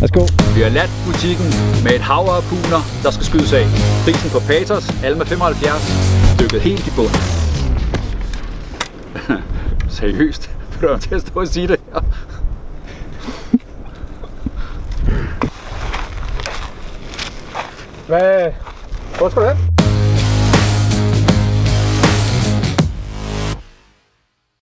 Værsgo. Vi har ladt butikken med et hav af harpuner, der skal skydes af. Prisen på Patos, Alma 75, stykket helt i bund. Seriøst? Du er til at stå og sige det her. Hvor skal du hen?